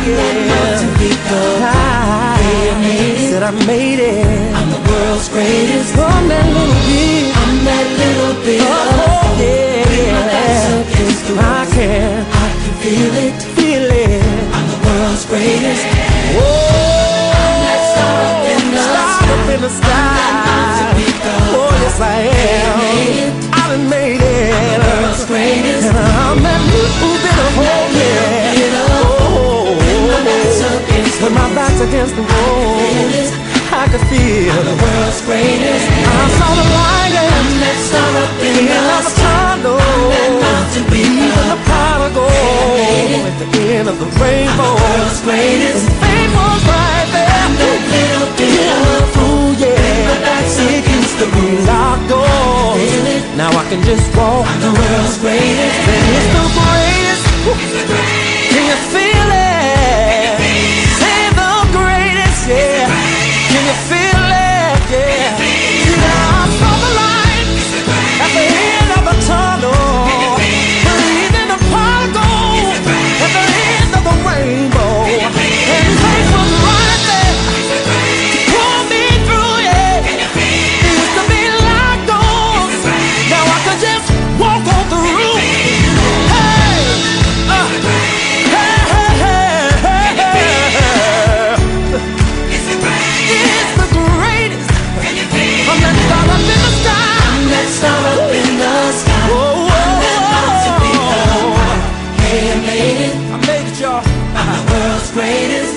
Said I made it. I'm the world's greatest. From that little bit. I'm that little bit Oh, yeah. I can feel it. Feel it. I'm the world's greatest. Whoa. I'm that star up in the sky. Oh, yes I am. I done made it. I'm the world's greatest. And I'm that little bit of hope. When my back's against the wall, I could feel the world's greatest. I saw the light I'm that star up in the tunnel. I'm that mountain peak. Even the pot of gold at the end of the rainbow. The world's greatest. And fame was right there. I'm that little bit of fool, yeah. My back's it used to be locked doors. Now I can just walk. I'm the world's greatest. Then it's the greatest. Can you feel it? Yeah, can you feel it? Yeah, now I saw the light at the end of the tunnel, believed in the pot of gold at the end of the rainbow, and faith was right there to pull me through. Yeah, it used to be locked doors, now I can just walk on through. Hey, star up in the sky. Whoa, I'm that mountain peak. Hey, I made it. I made it, y'all. I'm the world's greatest.